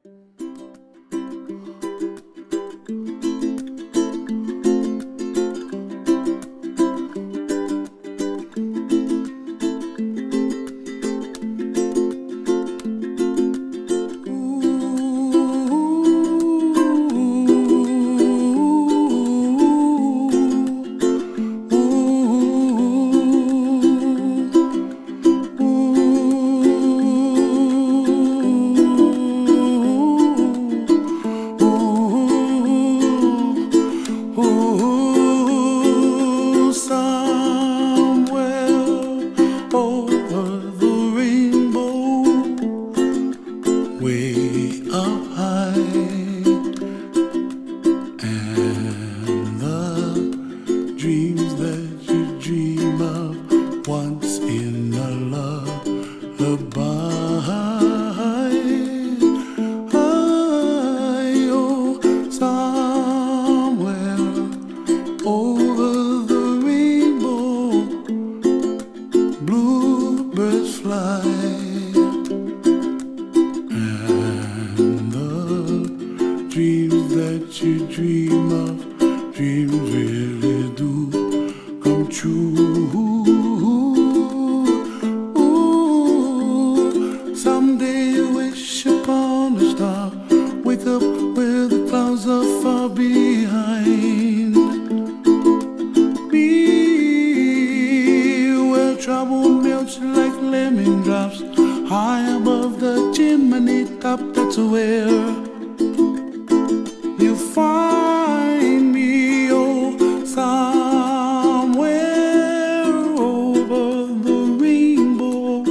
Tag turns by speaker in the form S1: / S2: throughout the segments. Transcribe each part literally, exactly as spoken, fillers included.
S1: Dreams that you dream of once in a lullaby. I, oh, somewhere over the rainbow, bluebirds fly, and the dreams that you dream of, dreams really do come true. Ooh, someday you wish upon a star, wake up where the clouds are far behind. Be where trouble melts like lemon drops, high above the chimney top. That's where you find me, oh, somewhere over the rainbow,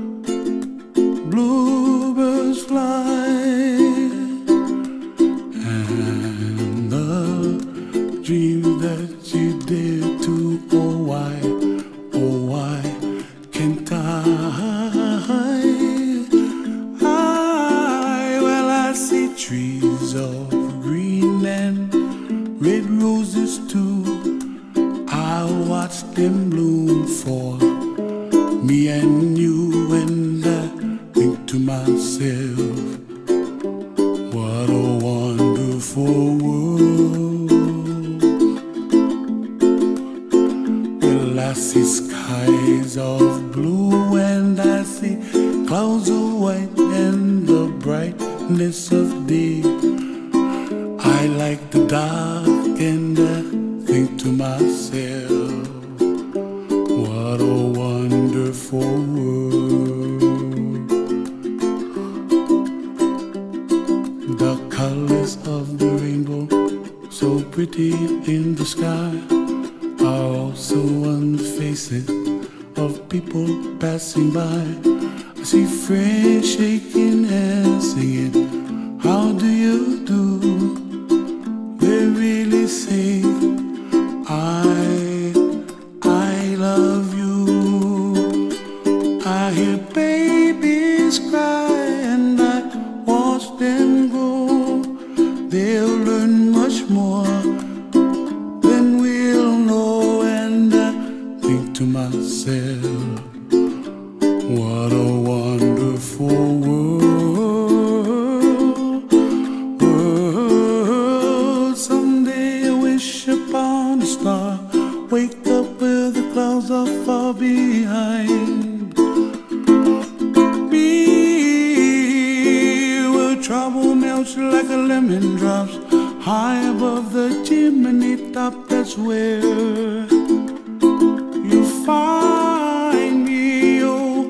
S1: bluebirds fly, and the dreams that you dare to, oh why, oh why can't I? I, well, I see trees of green and red roses too. I'll watch them bloom for me and you, and I think to myself, what a wonderful world. Well, I see skies of blue and I see clouds of white and the brightness of day. I like the dark and I think to myself, what a wonderful world. The colors of the rainbow, so pretty in the sky, are also on the faces of people passing by. I see friends shaking hands singing, how do you do? They really say, I, I love you. I hear babies cry and I watch them grow. They'll learn much more than we'll know, and I think to myself, what a wonderful world, world. Someday I wish upon a star, wake up where the clouds are far behind. Be where trouble melts like a lemon drops, high above the chimney top. That's where you find me, oh,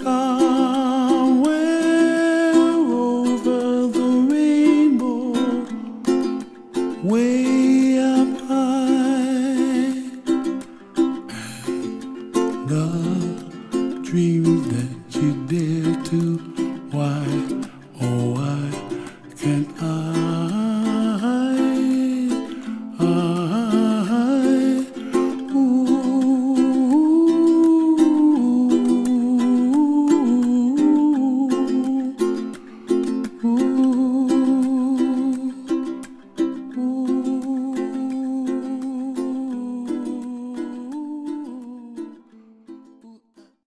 S1: somewhere over the rainbow, way up high. And the dreams that you did